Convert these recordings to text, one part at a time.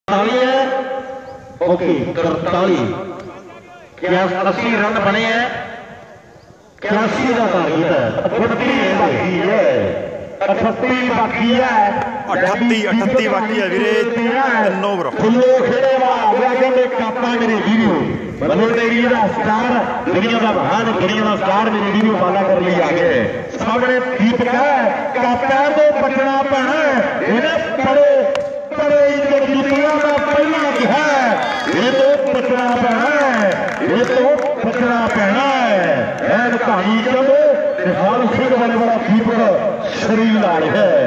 43 है ओके 43 क्या 80 रन बने हैं 81 का टारगेट है 38 बाकी है 38 बाकी है 38 बाकी है वीरे 3 ओवर फुल्लो खेड़े वाला मैं कहते कापा मेरे वीडियो बनो तेरी दा स्टार दुनिया का महान दुनिया का स्टार मेरे वीडियो वाला कर लिया आगे सामने दीपक है कापा तो बचना पैना इन्हें बड़े बड़े दुनिया का पहला है ये तो बचना पैना है ये तो बचना पैना है कहानी जब निहाल सिंह वाले बड़ा दीपक शरीर ला रहा है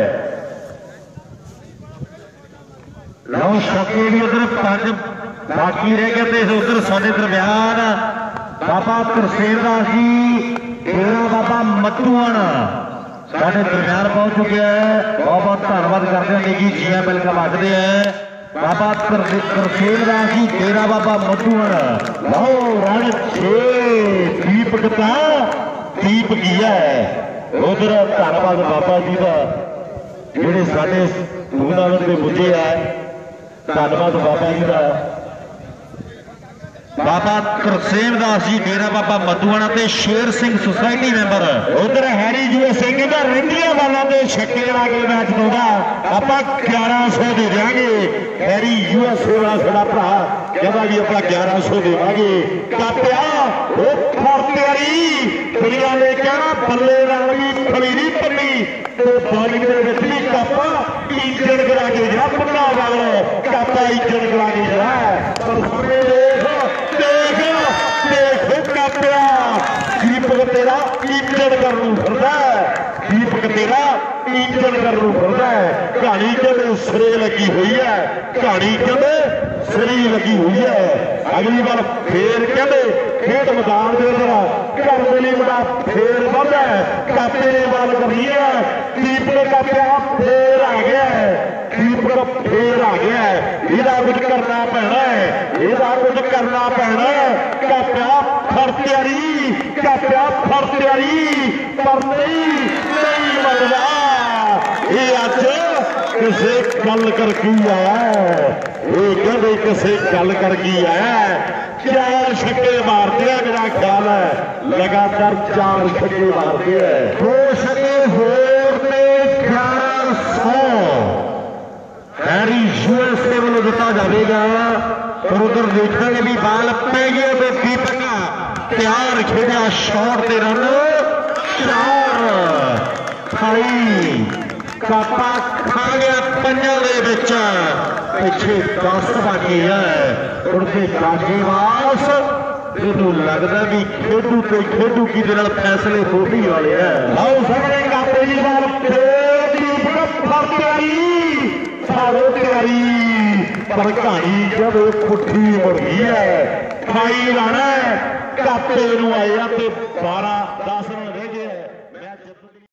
लो शौकी भी उधर 5 बाकी रह गए थे उधर साढ़े दरम्यान बाबा तरसेर दास जी डेरा बाबा मत्तूआण साढ़े दरम्यान पहुंच चुके हैं बहुत बहुत धन्यवाद करते हैं निकी जी वेलकम आखते हैं बाबा तरसेर दास जी डेरा बाबा मत्तूआण लो रण 6 दीपक का दीप की है उधर धन्यवाद बाबा जी का जेडे साढ़े टूर्नामेंट में पुजे है धन्यवाद बाबा जी का बाबा तरसेम दास जी डेरा बाबा मधुआणा ते शेर सिंह सोसाइटी मैंबर उधर हैरी जी सिंह का रंगिया वाला के छक्के ला के मैच दूंगा आप 1100 दे देंगे हैरी यूएसए वाला साडा भरा कहता भी अपना 1100 देवांगे कापिया दुनिया ने कहना बल्ले नाल भी खड़ी नहीं पन्नी तो बॉलिंग भी कापा इंजन करा के जा पन्ना वाला कापा इंजन करा के जा दीपक तेरा इंजन करनू फिरदा दीपक तेरा इंजन करनू फिरदा कहानी कहते सिरे लगी हुई है कहानी कहते सिरे लगी हुई है अगली बार फिर कहते खेत मैदान के अंदर घर के लिए बड़ा फेर बंद है कापे ने बाल करनी है दीपक कापिया फेर आ गया है दीपक फेर आ गया है ਇਹਦਾ कुछ करना पैना है ਇਹਦਾ कुछ करना पैना है कापिया फर तैयारी कापिया फर तैयारी पर नहीं मरदा ये अज किसे गल कर की है ये कहते किसे गल कर की है 4 छक्के मारते हैं मेरा ख्याल है लगातार 4 छक्के मारते हैं 2 छक्के होर ने 1100 हैरी यूएसए वालों दिता जाएगा और उधर देखेंगे भी बाल पे गए तो दीपक तैयार खेलिया शॉट ते रन 4 खाई कापा खा गया पंजा दे विच पिछे 10 बाकी है उनके गाजीवास मैनू लगता भी खेडू ते खेडू की फैसले होने वाले है आओ सामने कापे की बाल तैयारी पर कहानी जब पुठी मुड़ गई है खाई लाना कापे आया 12-10